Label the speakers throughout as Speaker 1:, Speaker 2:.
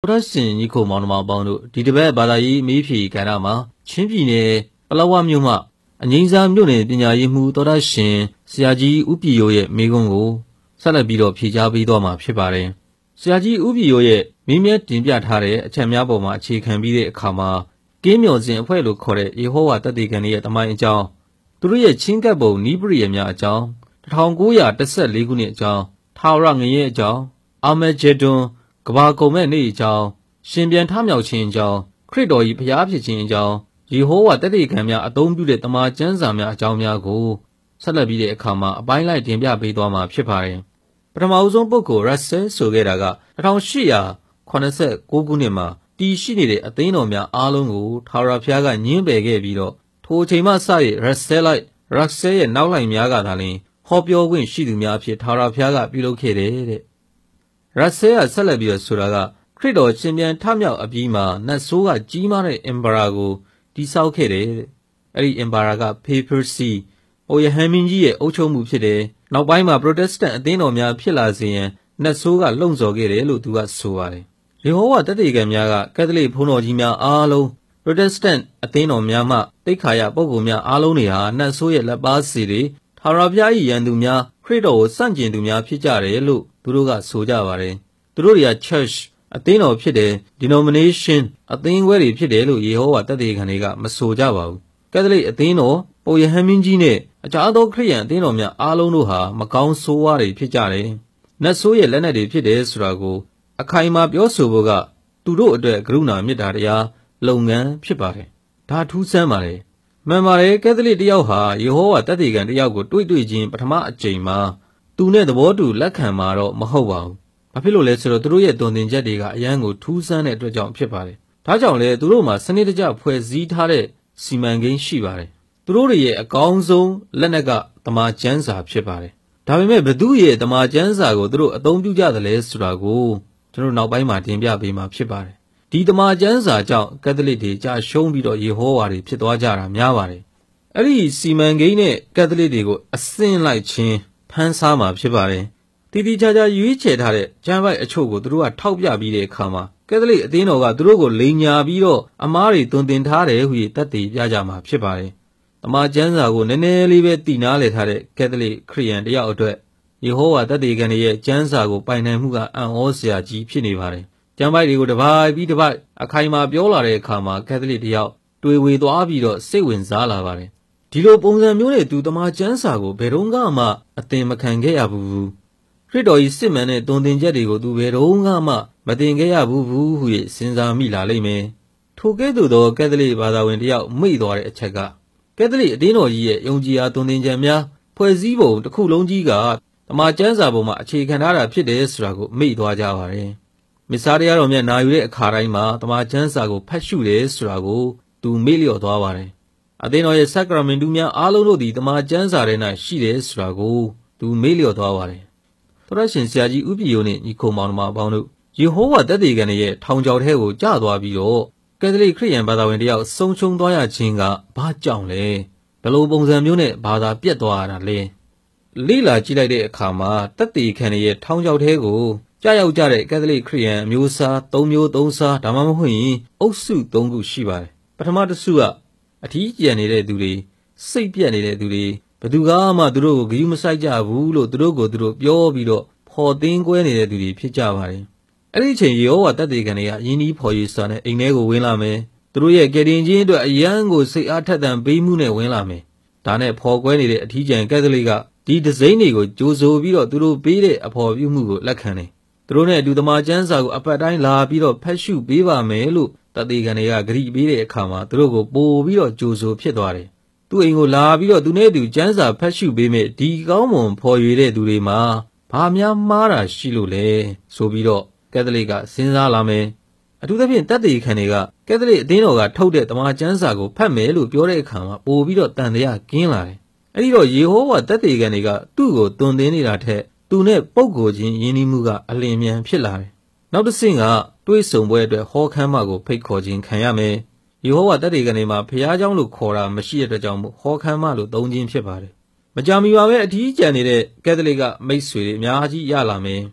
Speaker 1: တော်ရှင်ညီကိုမောင်နှမပေါင်းတို့ဒီတစ်ပတ်ဘာသာရေးမေးဖြေကဏ္ဍမှာချင်းပြည်နယ်ပလောဝမြို့မှအငိမ့်စားမြို့နယ်ပညာရေးမှူးတော်ရှင်ဆရာကြီးဦးပြည်ရိုးရဲ့မိကွန်းကိုဆက်လက်ပြီးတော့ဖြေကြားပေးသွားမှာဖြစ်ပါတယ်။ဆရာကြီးဦးပြည်ရိုးရဲ့မိမြဲတင်ပြထားတဲ့အချက်များပေါ်မှာအခြေခံပြီးတဲ့အခါမှာကင်းမြော်စဉ်အဖွဲ့လို့ခေါ်တဲ့ယေဟောဝါသက်သေခံရဲ့တမိုင်းအကြောင်းသူတို့ရဲ့ချင်းကပ်ပုံနီးပရိယာများအကြောင်း1914ခုနှစ်အကြောင်းထာဝရငရဲအကြောင်းအာမဂျေဒွန်ကဘာကုံမဲ့နေ့အကြောင်းရှင်ပြန်ထမြောက်ခြင်းအကြောင်းခရစ်တော်၏ဖျားဖြစ်ခြင်းအကြောင်းယေဟောဝါသက်သေခံများအသုံးပြုတဲ့တမန်ကျမ်းစာများအကြောင်းများကိုဆက်လက်ပြီးတဲ့အခါမှာအပိုင်းလိုက်တင်ပြပေးသွားမှာဖြစ်ပါတယ်။ပထမအဆုံးပုဂ္ဂိုလ်ရက်ဆဲဆိုခဲ့တာက1889ခုနှစ်မှာတည်ရှိနေတဲ့အသိန်းတော်များအားလုံးကိုထာဝရဘုရားကညှင်းပယ်ခဲ့ပြီးတော့ထိုအချိန်မှစ၍ရက်ဆဲရဲ့နောက်လိုက်များကသာလျှင်ဟောပြောခွင့်ရှိသူများအဖြစ်ထာဝရဘုရားကပြုလုပ်ခဲ့တယ်တဲ့။ရက်ဆဲကဆက်လက်ပြီးတော့ဆိုတာကခရစ်တော်ရှင်ပြန်ထမြောက်အပြီးမှာနတ်ဆိုးကကြီးမားတဲ့အင်ပါရာကိုတိဆောက်ခဲ့တယ်တဲ့။အဲ့ဒီအင်ပါရာကဖေဖာစီပုပ်ရဟန်းမင်းကြီးရဲ့အုပ်ချုပ်မှုဖြစ်တယ်။နောက်ပိုင်းမှာပရိုတက်စတန်အသင်းတော်များဖြစ်လာစေရန်နတ်ဆိုးကလှုံ့ဆော်ခဲ့တယ်လို့သူကဆိုပါတယ်။ယေဟောဝါသက်သေခံများကကက်သလစ်ဘုန်းတော်ကြီးများအားလုံးပရိုတက်စတန်အသင်းတော်များမှတိတ်ခါရပုဂ္ဂိုလ်များအားလုံးတွေဟာနတ်ဆိုးရဲ့လက်ပါစီတွေထာဝရဘုရား၏ရန်သူများခရစ်တော်ကိုစန့်ကျင်သူများဖြစ်ကြတယ်လို့သူတို့ကဆိုကြပါတယ်။သူတို့တွေက church အသင်းတော်ဖြစ်တယ် denomination အသင်းခွဲတွေဖြစ်တယ်လို့ယေဟောဝါသက်သေခံတွေကမဆိုကြပါဘူး။ကက်သလစ်အသင်းတော်ပုပ်ရဟန်းမင်းကြီးနဲ့အခြားသောခရစ်ယာန်အသင်းတော်များအားလုံးတို့ဟာမကောင်းဆိုးဝါးတွေဖြစ်ကြတယ်။နတ်ဆိုးရဲ့လက်နက်တွေဖြစ်တယ်ဆိုတာကိုအခိုင်အမာပြောဆိုဖို့ကသူတို့အတွက်ကရုဏာမေတ္တာတရားလုပ်ငန်းဖြစ်ပါတယ်။ဒါထူးဆန်းပါတယ်။မှန်ပါတယ်ကက်သလစ်တယောက်ဟာယေဟောဝါသက်သေခံတယောက်ကိုတွေ့ချင်းပထမအကြိမ်မှာသူနဲ့သဘောတူလက်ခံမှာတော့မဟုတ်ပါဘူး။ဘာဖြစ်လို့လဲဆိုတော့သူတို့ရဲ့တုန်တင်ချက်တွေကအရန်ကိုထူးဆန်းတဲ့အတွက်ကြောင့်ဖြစ်ပါတယ်။ဒါကြောင့်လေသူတို့မှာစနစ်တကျဖွဲ့စည်းထားတဲ့စီမံကိန်းရှိပါတယ်။သူတို့ရဲ့အကောင်းဆုံးလက်နက်ကတမန်ကျမ်းစာဖြစ်ပါတယ်။ဒါပေမဲ့ဘသူရဲ့တမန်ကျမ်းစာကိုသူတို့အသုံးပြုကြတယ်လဲဆိုတာကိုကျွန်တော်နောက်ပိုင်းမှာတင်ပြပေးမှာဖြစ်ပါတယ်။ဒီတမန်ကျမ်းစာကြောင့်ကက်သလစ်တွေကြာရှုံးပြီးတော့ယေဟောဝါတွေဖြစ်သွားကြတာများပါတယ်။အဲ့ဒီစီမံကိန်းနဲ့ကက်သလစ်တွေကိုအစင်းလိုက်ချင်းဖန်ဆားမှာဖြစ်ပါတယ်။တီတီချာချာရွေးချယ်ထားတဲ့ကျမ်းပိုက်အချို့ကိုသူတို့ကထောက်ပြပြီးတဲ့အခါမှာကက်သလစ်အသင်းတော်ကသူတို့ကိုလိန်ညာပြီးတော့အမားတွေတွင်တင်ထားတယ်ဟူ၍သက်သေပြကြမှာဖြစ်ပါတယ်။တမန်ကျမ်းစာကိုနည်းနည်းလေးပဲတည်နားလည်ထားတဲ့ကက်သလစ်ခရစ်ယာန်တယောက်အတွက်ယေဟောဝါသက်သေခံရဲ့ကျမ်းစာကိုပိုင်နိုင်မှုကအံ့ဩစရာကြီးဖြစ်နေပါတယ်။ကျမ်းပိုက်တွေကိုတစ်ပိုက်ပြီးတစ်ပိုက်အခိုင်အမာပြောလာတဲ့အခါမှာကက်သလစ်တယောက်တွေဝေသွားပြီးတော့စိတ်ဝင်စားလာပါတယ်။ဒီလိုပုံစံမျိုးနဲ့သူတမန်ကျမ်းစာကိုဘယ်တော့မှအသင်မခံခဲ့ရဘူး။ခရစ်တော်၏စစ်မှန်တဲ့တုန်တင်ချက်တွေကိုသူဘယ်တော့မှမသင်ခဲ့ရဘူးဟု၍စဉ်းစားမိလာလိမ့်မယ်။ထိုကဲ့သို့သောကက်သလစ်ဘာသာဝင်တယောက်မိသွားတဲ့အချက်ကကက်သလစ်အသင်းတော်ကြီးရဲ့ယုံကြည်အားတုန်တင်ချက်များဖွဲ့စည်းပုံတစ်ခုလုံးကြီးကတမန်ကျမ်းစာပေါ်မှာအခြေခံထားတာဖြစ်တယ်ဆိုတာကိုမိသွားကြပါတယ်။မစ္စာတရားတော်မြတ်နာယူတဲ့အခါတိုင်းမှာတမန်ကျမ်းစာကိုဖတ်ရှုတယ်ဆိုတာကိုသူမေ့လျော့သွားပါတယ်။အသင်းတော်ရဲ့ဆက်ကရမင်တုများအားလုံးတို့ဒီတမန်ကျမ်းစာထဲ၌ရှိတယ်ဆိုတာကိုသူမေ့လျော့သွားပါတယ်။သောရရှင်ဆရာကြီးဦးပြည်ရိုးနဲ့ညီကိုမောင်နှမပေါင်းတို့ယေဟောဝါသက်သေခံရဲ့ထောင်ချောက်ထဲကိုကျသွားပြီးတော့ကက်သလစ်ခရစ်ယာန်ဘာသာဝင်တယောက်ဆုံးရှုံးသွားရခြင်းကဘာကြောင့်လဲဘယ်လိုပုံစံမျိုးနဲ့ဘာသာပြတ်သွားရတာလဲလိလာကြည့်လိုက်တဲ့အခါမှာသက်သေခံရဲ့ထောင်ချောက်ထဲကိုကြာရောက်ကြတဲ့ကက်သလစ်ခရစ်ယာန်အမျိုးအစား၃မျိုး၃စားဒါမှမဟုတ်ရင်အုပ်စု၃ခုရှိပါတယ်ပထမတစ်စုကအထီးကျန်နေတဲ့သူတွေစိတ်ပြတ်နေတဲ့သူတွေဘယ်သူကမှသူတို့ကိုဂရုမစိုက်ကြဘူးလို့သူတို့ကိုသူတို့ပြောပြီးတော့ဖော်သင်းကွဲနေတဲ့သူတွေဖြစ်ကြပါတယ်အဲ့ဒီအချိန်ယေဟောဝါသက်သေခံတွေကယင်းဒီဖော်ရေးစာနဲ့အိမ်ထဲကိုဝင်လာမယ်သူတို့ရဲ့ကယ်တင်ခြင်းအတွက်အယံကိုစိတ်အားထက်သန်ပေးမှုနဲ့ဝင်လာမယ်ဒါနဲ့ဖော်ကွဲနေတဲ့အထီးကျန်ကက်သလစ်ကဒီဒဇိမ့်တွေကိုကြိုးဆိုပြီးတော့သူတို့ပေးတဲ့အဖော်ပြုမှုကိုလက်ခံတယ်သူတို့နဲ့အတူတမန်ကျမ်းစာကိုအပတ်တိုင်းလာပြီးတော့ဖတ်ရှုပေးပါမယ်လို့သက်သေခံတွေကဂရုပေးတဲ့အခါမှာသူတို့ကိုပို့ပြီးတော့ကြိုးဆိုဖြစ်သွားတယ်သူ့အိမ်ကိုလာပြီးတော့သူနဲ့အတူကျမ်းစာဖတ်ရှုပေးမယ်ဒီကောင်းမွန်ဖော်ရွေတဲ့သူတွေမှာဘာများမှားတာရှိလို့လဲဆိုပြီးတော့ကက်သလစ်ကစဉ်းစားလာမယ်အထူးသဖြင့်သက်သေခံတွေကကက်သလစ်အသင်းတော်ကထုတ်တဲ့တမန်ကျမ်းစာကိုဖတ်မယ်လို့ပြောတဲ့အခါမှာပို့ပြီးတော့တန်တရားကင်းလာတယ်အဲ့ဒီတော့ယေဟောဝါသက်သေခံတွေကသူ့ကိုတွင်တင်နေတာထက်သူနဲ့ပုဂ္ဂိုလ်ချင်းယဉ်နီးမှုကအလင်းမြန်ဖြစ်လာတယ်နောက်တစ်ဆင့်ကတွေးဆုံပွဲအတွက်ဟောခမ်းမကိုဖိတ်ခေါ်ခြင်းခံရမယ်ယေဟောဝါသက်သေခံတွေမှာဖျားเจ้าလို့ခေါ်တာမရှိတဲ့အတွက်ကြောင့်ဟောခမ်းမလို့သုံးခြင်းဖြစ်ပါတယ်မကြာမီပါပဲအထီးကျန်နေတဲ့ကက်သလစ်ကမိတ်ဆွေတွေအများကြီးရလာမယ်ဒ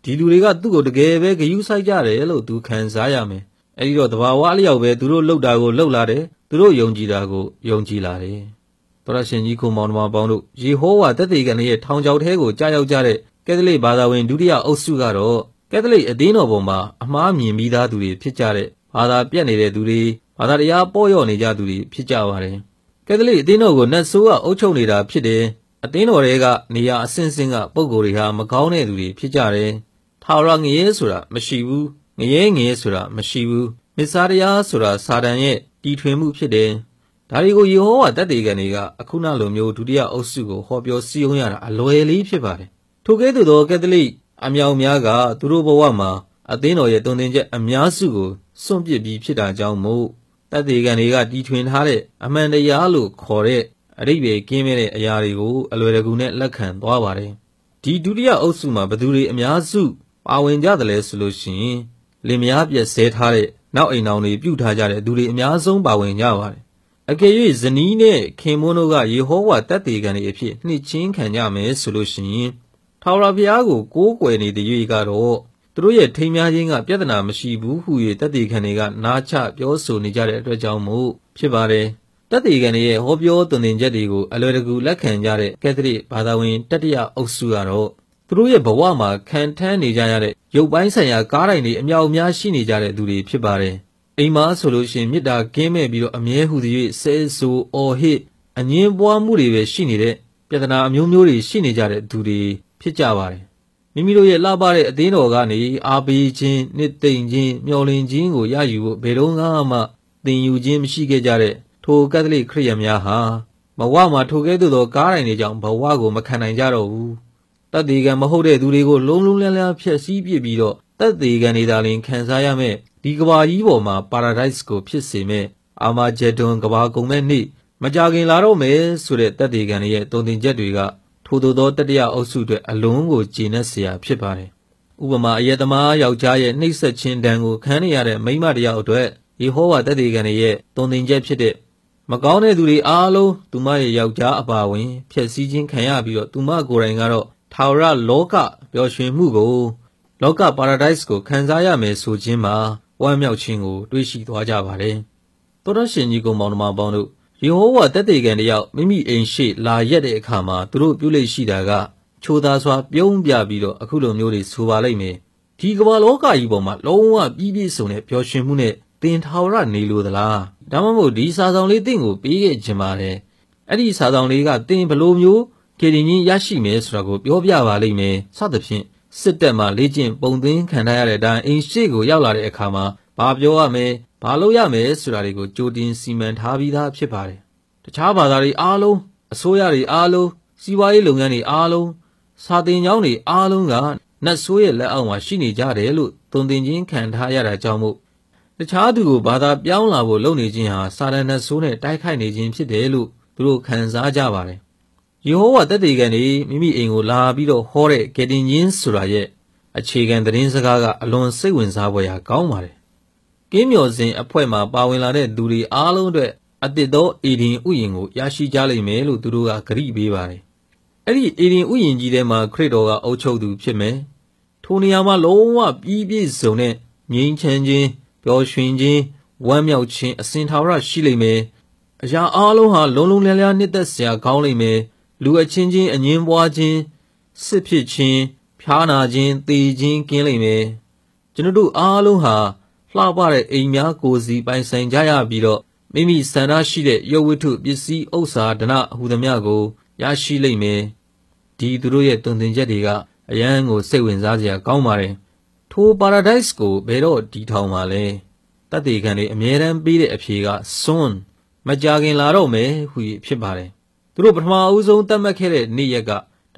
Speaker 1: ဒီလူတွေကသူ့ကိုတကယ်ပဲဂရုစိုက်ကြတယ်လို့သူခံစားရမယ်အဲ့ဒီတော့တဘာဝအလျောက်ပဲသူတို့လှုပ်တာကိုလှုပ်လာတယ်သူတို့ယုံကြည်တာကိုယုံကြည်လာတယ်သောရရှင်ကြီးကိုမောင်နှမပေါင်းတို့ယေဟောဝါသက်သေခံရဲ့ထောင်ချောက်ထဲကိုကြားရောက်ကြတဲ့ကက်သလစ်ဘာသာဝင်ဒုတိယအုပ်စုကတော့ကက်သလစ်အသင်းတော်ပေါ်မှာအမှားမြင်ပြီးသားသူတွေဖြစ်ကြတဲ့ဘာသာပြတ်နေတဲ့သူတွေဘာသာတရားပေါ်ရော့နေကြသူတွေဖြစ်ကြပါတယ်ကက်သလစ်အသင်းတော်ကိုနတ်ဆိုးကအုပ်ချုပ်နေတာဖြစ်တယ်အသင်းတော်တွေကနေရာအဆင့်ဆင့်ကပုံကိုယ်တွေဟာမကောင်းတဲ့သူတွေဖြစ်ကြတယ်ထာဝရငရဲဆိုတာမရှိဘူးငရဲဆိုတာမရှိဘူးမစ္ဆာတရားဆိုတာစာတန်ရဲ့တီထွင်မှုဖြစ်တယ်ဒါတွေကိုယေဟောဝါသက်သေခံတွေကအခုနောက်လိုမျိုးဒုတိယအုပ်စုကိုဟောပြောစည်းရုံးရတာအလွယ်လေးဖြစ်ပါတယ်ထိုကဲ့သို့သောကက်သလစ်အမြောက်များကသူတို့ဘဝမှာအသင်းတော်ရဲ့တုံသင်ချက်အများစုကိုစွန့်ပစ်ပြီးဖြစ်တာကြောင့်မို့သက်သေခံတွေကတီထွင်ထားတဲ့အမှန်တရားလို့ခေါ်တဲ့အဓိပ္ပာယ်ကင်းမဲ့တဲ့အရာတွေကိုအလွယ်တကူနဲ့လက်ခံသွားပါတယ်ဒီဒုတိယအုပ်စုမှာဘယ်သူတွေအများစုပါဝင်ကြတယ်လဲဆိုလို့ရှိရင်လင်မယားပြည့်စဲထားတဲ့နောက်အိမ်တော်တွေပြုထားကြတဲ့သူတွေအများဆုံးပါဝင်ကြပါတယ်အကယ်၍ဇနီးနဲ့ခင်မွန်းတို့ကယေဟောဝါသက်သေခံတွေအဖြစ်နှိမ့်ချင်းခံကြမယ်ဆိုလို့ရှိရင်ထာဝရဘုရားကိုကိုးကွယ်နေတဲ့၍ကတော့သူတို့ရဲ့ထိမ်းများခြင်းကပြဿနာမရှိဘူးဟု၍သက်သေခံတွေကနားချပြောဆိုနေကြတဲ့အတွက်ကြောင့်မို့ဖြစ်ပါတယ်သက်သေခံတွေရဲ့ဟောပြောသွန်သင်ချက်တွေကိုအလွယ်တကူလက်ခံကြတဲ့ကက်သလစ်ဘာသာဝင်တတိယအုပ်စုကတော့သူတို့ရဲ့ဘဝမှာခံထမ်းနေကြရတဲ့ရုပ်ပိုင်းဆိုင်ရာကားတိုင်းတွေအမြောက်အများရှိနေကြတဲ့သူတွေဖြစ်ပါတယ်အိမ်မှာဆိုလို့ရှိရင်မေတ္တာကင်းမဲ့ပြီးတော့အမြဲဟုသည်၍ဆဲဆိုအော်ဟစ်အငင်းပွားမှုတွေပဲရှိနေတဲ့ပြဿနာအမျိုးမျိုးတွေရှိနေကြတဲ့သူတွေဖြစ်ကြပါတယ်မိမိတို့ရဲ့လှပတဲ့အသင်းတော်ကနေအားပေးခြင်းနှစ်သိမ့်ခြင်းမျှော်လင့်ခြင်းကိုရယူဖို့ဘယ်တော့မှသင်ယူခြင်းမရှိခဲ့ကြတဲ့ထိုကက်သလစ်ခရစ်ယာန်များဟာဘဝမှာထိုကဲ့သို့သောကားတိုင်းတွေကြောင့်ဘဝကိုမခံနိုင်ကြတော့ဘူးသက်သေခံမဟုတ်တဲ့သူတွေကိုလုံးလုံးလျားလျားဖျက်ဆီးပစ်ပြီးတော့သက်သေခံနေသာလျှင်ခံစားရမယ့်ဒီကဘာကြီးပေါ်မှာ paradise ကိုဖြစ်စေမဲ့အာမာဂျက်ဒွန်ကဘာကုန်မဲ့နေ့မကြခင်လာတော့မယ်ဆိုတဲ့သက်သေခံရဲ့တုံသင်ချက်တွေကထို့သောတတိယအုပ်စုအတွက်အလွန်ကိုကျေနပ်စရာဖြစ်ပါတယ်။ဥပမာအယက်သမားယောက်ျားရဲ့နှိပ်စက်ခြင်းဒဏ်ကိုခံနေရတဲ့မိန်းမတစ်ယောက်အတွက်ယေဟောဝါသက်သေခံရဲ့တုံသင်ချက်ဖြစ်တဲ့မကောင်းတဲ့သူတွေအားလုံးသူမရဲ့ယောက်ျားအပါဝင်ဖျက်ဆီးခြင်းခံရပြီးတော့သူမကိုယ်တိုင်ကတော့ထာဝရလောကပျော်ရွှင်မှုကိုလောက paradise ကိုခံစားရမယ်ဆိုခြင်းမှာဝမ်းမြောက်ခြင်းကိုတွေးရှိသွားကြပါတယ်။သောတရှင်ကြီးကောင်မောင်နှမပေါင်းတို့ယေဟောဝါသက်သေခံတယောက်မိမိအိမ်ရှိလာရက်တဲ့အခါမှာသူတို့ပြုလိမ့်ရှိတာကချိုးသားစွာပြုံးပြပြီးတော့အခုလိုမျိုးတွေဆိုပါလိမ့်မယ်။ဒီကမ္ဘာလောကကြီးပေါ်မှာလုံးဝပြည့်ပြည့်စုံတဲ့ပျော်ရွှင်မှုနဲ့သင်ထာဝရနေလို့သလား။ဒါမှမဟုတ်ဒီစာဆောင်လေးသင်ကိုပေးခဲ့ခြင်းပါတယ်။အဲ့ဒီစာဆောင်လေးကသင်ဘယ်လိုမျိုးကေရင်ချင်းရရှိမယ်ဆိုတာကိုပြောပြပါလိမ့်မယ်။စသဖြင့်စစ်တပ်မှာလေ့ကျင့်ပုံသွင်းခံထားရတဲ့အတိုင်းအိမ်ရှိကိုရောက်လာတဲ့အခါမှာဘာပြောရမယ်ဘာလုပ်ရမယ်ဆိုတာတွေကိုကြိုတင်စီမံထားပြီးသားဖြစ်ပါတယ်။တခြားဘာသာတွေအားလုံးအစိုးရတွေအားလုံးစီးပွားရေးလုပ်ငန်းတွေအားလုံးစာသင်ကျောင်းတွေအားလုံးကနတ်ဆိုးရဲ့လက်အောက်မှာရှိနေကြတယ်လို့သွန်သင်ခြင်းခံထားရတာကြောင့်မို့တခြားသူကိုဘာသာပြောင်းလာဖို့လုပ်နေခြင်းဟာစာတန်နတ်ဆိုးနဲ့တိုက်ခိုက်နေခြင်းဖြစ်တယ်လို့သူတို့ခံစားကြပါတယ်။ယေဟောဝါသက်သေခံတွေမိမိအိမ်ကိုလာပြီးတော့ဟောတဲ့ကယ်တင်ခြင်းဆိုတာရဲ့အခြေခံသတင်းစကားကအလွန်စိတ်ဝင်စားဖွယ်ရာကောင်းပါတယ်။ကင်းမျော်စဉ်အဖွဲ့မှာပါဝင်လာတဲ့သူတွေအားလုံးအတွက်အသစ်သောအေဒင်ဥယျာဉ်ကိုရရှိကြလိမ့်မယ်လို့သူတို့ကဂရုပေးပါတယ်။အဲ့ဒီအေဒင်ဥယျာဉ်ကြီးထဲမှာခရစ်တော်ကအုပ်ချုပ်သူဖြစ်မယ်။ထိုနေရာမှာလုံးဝပြည့်စုံတဲ့ငြိမ်းချမ်းခြင်းပျော်ရွှင်ခြင်းဝမ်းမြောက်ခြင်းအစဉ်ထာဝရရှိလိမ့်မယ်။အရာအားလုံးဟာလုံးလုံးလျားလျားနှစ်သက်စရာကောင်းလိမ့်မယ်။လူအချင်းချင်းအငင်းပွားခြင်းစစ်ဖြစ်ခြင်းဖျားနာခြင်းသေခြင်းကင်းလိမ့်မယ်။ကျွန်တော်တို့အားလုံးဟာလှပတဲ့အိမ်များကိုယ်စီပိုင်ဆိုင်ကြရပြီးတော့မိမိဆန္ဒရှိတဲ့ရုပ်ဝတ္ထုပစ္စည်းဥစ္စာဒနာဟူသမျှကိုရရှိလိမ့်မယ်။ဒီသူတို့ရဲ့တုံသင်ချက်တွေကအယံကိုစိတ်ဝင်စားစရာကောင်းပါတယ်။ထို paradise ကိုဘယ်တော့တည်ထောင်မှာလဲ။တသက်ခံတွေအမြဲတမ်းပေးတဲ့အဖြေက soon မကြာခင်လာတော့မယ်ဟူ၍ဖြစ်ပါတယ်။သူတို့ပထမအဦးဆုံးသတ်မှတ်ခဲ့တဲ့နေ့ရက်က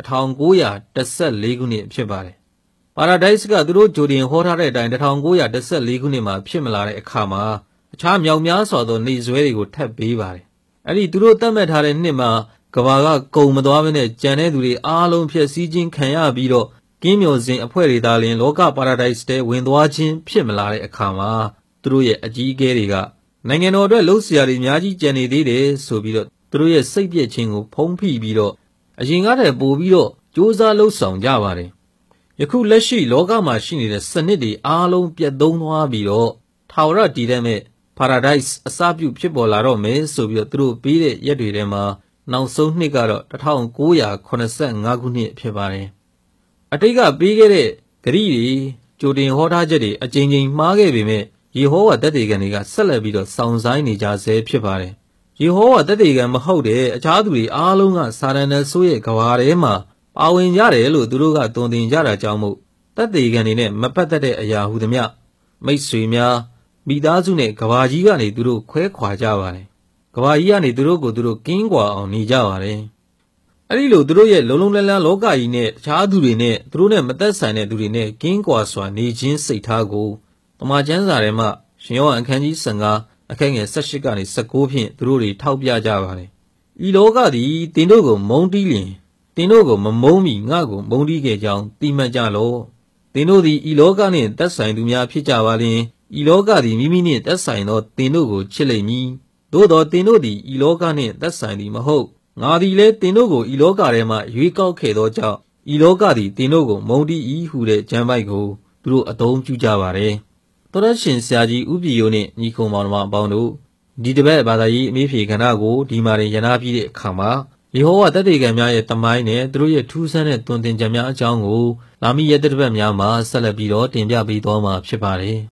Speaker 1: 1914ခုနှစ်ဖြစ်ပါတယ်။ paradise ကသူတို့ဂျိုဒင်ဟောထားတဲ့အတိုင်း1914ခုနှစ်မှာဖြစ်မလာတဲ့အခါမှာအခြားမြောက်များစွာသောနေဆွဲတွေကိုထပ်ပေးပါတယ်။အဲ့ဒီသူတို့သတ်မှတ်ထားတဲ့နှစ်မှာကဘာကကုံမသွားမနဲ့ကြံတဲ့သူတွေအားလုံးဖြစ်စည်းခြင်းခံရပြီးတော့ကင်းမျော်စဉ်အဖွဲ့တွေသာလျှင်လောက paradise တဲဝင်သွားခြင်းဖြစ်မလာတဲ့အခါမှာသူတို့ရဲ့အကြီးအကဲတွေကနိုင်ငံတော်အတွက်လှုပ်ရှားတွေအများကြီးကြံနေသေးတယ်ဆိုပြီးတော့သူတို့ရဲ့စိတ်ပြည့်ခြင်းကိုဖုံးဖိပြီးတော့အရင်ကတည်းကပို့ပြီးတော့စ조사လှုပ်ဆောင်ကြပါတယ်ယခုလက်ရှိလောကမှာရှိနေတဲ့စနစ်တွေအားလုံးပြတ်သုံးသွားပြီးတော့ထာဝရတည်တဲ့မဲ့ Paradise အစပြုဖြစ်ပေါ်လာတော့မယ်ဆိုပြီးတော့သူတို့ပြီးတဲ့ရက်တွေထဲမှာနောက်ဆုံးနှစ်ကတော့1985ခုနှစ်ဖြစ်ပါတယ်အတိတ်ကပြီးခဲ့တဲ့ဂရိတွေကြိုတင်ဟောထားချက်တွေအကြိမ်ကြိမ်မှားခဲ့ပေမဲ့ယေဟောဝါသက်သေခံတွေကဆက်လက်ပြီးတော့စောင့်ဆိုင်နေကြဆဲဖြစ်ပါတယ်ယေဟောဝါသက်သေခံမဟုတ်တဲ့အခြားသူတွေအားလုံးကစာရဏဆိုးရဲ့ကဘာထဲမှာပါဝင်ကြတယ်လို့သူတို့ကသွန်သင်ကြတာကြောင့်မို့သက်သေခံတွေနဲ့မပတ်သက်တဲ့အရာဟုသမျှမိတ်ဆွေများမိသားစုနဲ့ကဘာကြီးကနေသူတို့ခွဲခွာကြပါတယ်ကဘာကြီးကနေသူတို့ကိုသူတို့ကင်းကွာအောင်နေကြပါတယ်အဲ့ဒီလိုသူတို့ရဲ့လုံလုံလည်လည်လောကကြီးနဲ့တခြားသူတွေနဲ့သူတို့နဲ့မသက်ဆိုင်တဲ့သူတွေနဲ့ကင်းကွာစွာနေခြင်းစိတ်ထားကိုတမန်ကျမ်းစာထဲမှာရှင်ယောဟန်အခန်းကြီး15အခန်းငယ်18ကနေ19ဖြင့်သူတို့တွေထောက်ပြကြပါတယ်ဤလောကသည်တင်တို့ကိုမုန်းတီးလျင်တင်တို့ကိုမမုန်းမီငါ့ကိုမုန်းတီးခဲ့ကြောင်းသိမှတ်ကြလော့တင်တို့သည်ဤလောကနှင့်သက်ဆိုင်သူများဖြစ်ကြပါလျင်ဤလောကသည်မိမိနှင့်သက်ဆိုင်သောတင်တို့ကိုချစ်လိမ့်မည်သို့သောတင်တို့သည်ဤလောကနှင့်သက်ဆိုင်သည်မဟုတ်ငါသည်လည်းတင်တို့ကိုဤလောကထဲမှရွေးကောက်ခဲ့သောကြောင့်ဤလောကသည်တင်တို့ကိုမုန်းတီး၏ဟုတဲ့ကျမ်းပိုက်ကိုသူတို့အသုံးပြုကြပါတယ်သောရရှင်ဆရာကြီးဥပီယိုနှင့်ညီခုံမောင်နှမအပေါင်းတို့ဒီတပတ်ဘာသာရေးအမေးဖြေကဏ္ဍကိုဒီမှာရင်ရနာပြီးတဲ့အခါမှာယေဟောဝါသက်သေခံများရဲ့တမိုင်းနဲ့သူတို့ရဲ့ထူးဆန်းတဲ့သွန်သင်ချက်များအကြောင်းကိုလာမည့်ရက်တစ်ပတ်များမှာဆက်လက်ပြီးတော့တင်ပြပေးသွားမှာဖြစ်ပါတယ်